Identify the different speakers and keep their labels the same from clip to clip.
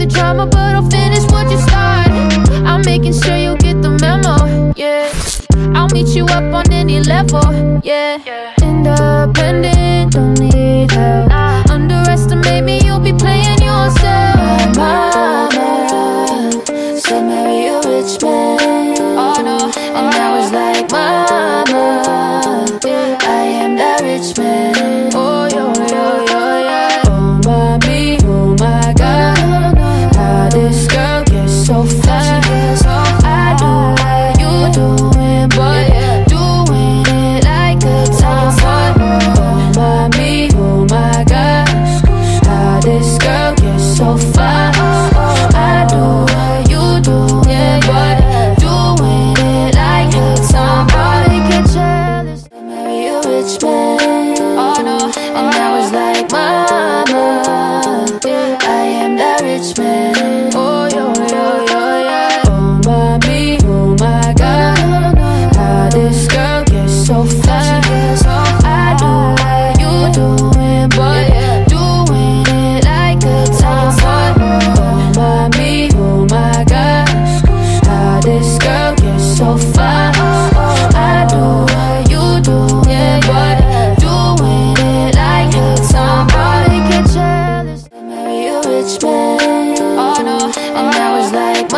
Speaker 1: the drama, but I'll finish what you started. I'm making sure you get the memo, yeah. I'll meet you up on any level, yeah. Independent, don't need help. Underestimate me, you'll be playing yourself. My mama said marry a rich man, oh no. And I was like, mama, I am that rich man. Oh yo, yo, yo, yeah. Oh mommy, oh my God, how this girl gets so fat. I do what you doing, but doing it like a tomboy. Oh mommy, oh my God, how this girl gets so fat. I do what you doing, but doing it like a tomboy. Get jealous, I marry a rich man, oh no. And I was like, mama, I am that rich man. Oh yo, yo, yo, yeah. Oh mommy, oh my God, how this girl gets so fat. I do what you doing, but doing it like a tomboy. Oh mommy, oh my God, how this girl gets so fat. I do what you doing, but doing it like a tomboy. Get jealous, I marry a rich man, oh no. And I was like,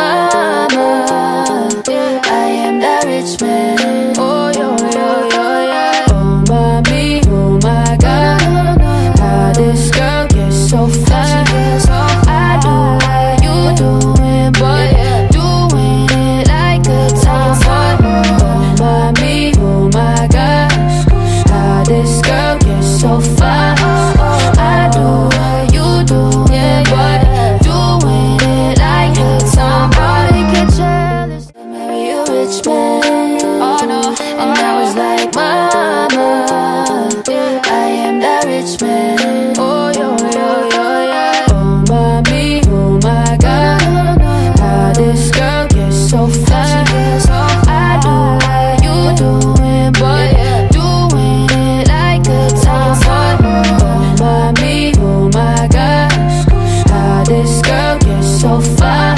Speaker 1: mama, I am that rich man. Oh yo, yo, yo, yeah. Oh mommy, oh my God, how this girl gets so fat. I do what you doing, but doing it like a tomboy. Oh mommy, oh my God, how this girl gets so fat. I do what you doing, but doing it like a tomboy. Get jealous, I marry a rich man, oh no. And I was like, mama, I am that rich man. Oh yo, yo, yo, yeah. Oh mommy, oh my God, how this girl gets so fat. I do what you doing, but doing it like a tomboy. Oh mommy, oh my God, how this girl gets so fat.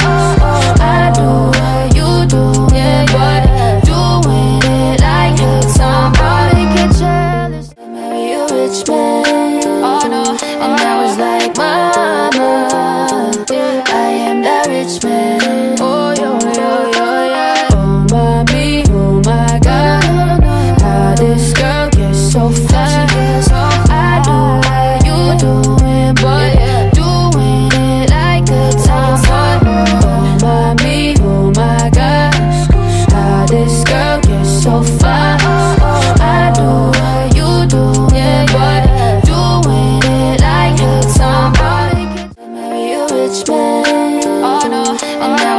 Speaker 1: I do what you doing, but doing it like a tomboy. Get jealous, I marry a rich man, oh no. And I was like, mama, I am that rich man. Oh yo, yo, yo, yeah. Oh mommy, oh my God, how this girl gets so fat. I do what you doing, but doing it like a tomboy. Oh mommy, oh my God, how this girl gets so fat. I do what you doing, but doing it like a tomboy. I marry a rich man, oh no. And I